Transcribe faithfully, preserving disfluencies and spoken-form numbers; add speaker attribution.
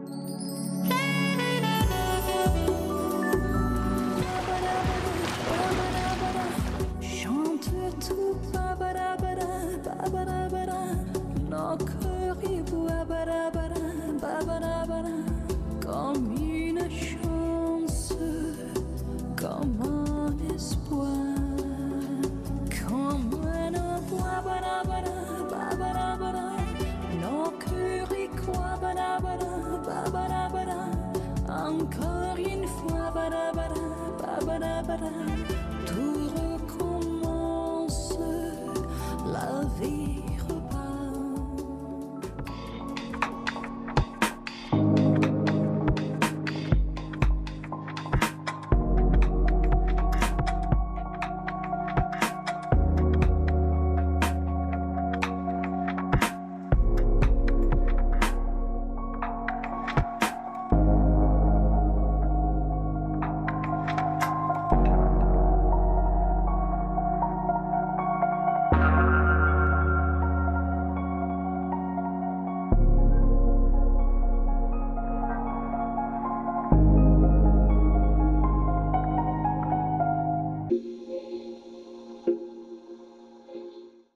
Speaker 1: Chante tout babadabada, babadabada. Nos cœurs y babadabada, babadabada. Comme une chance, comme un espoir, comme un babadabada, babadabada. Nos cœurs y babadabada, babadabada. Encore une fois, babadabada, babadabada. Tout recommence, la vie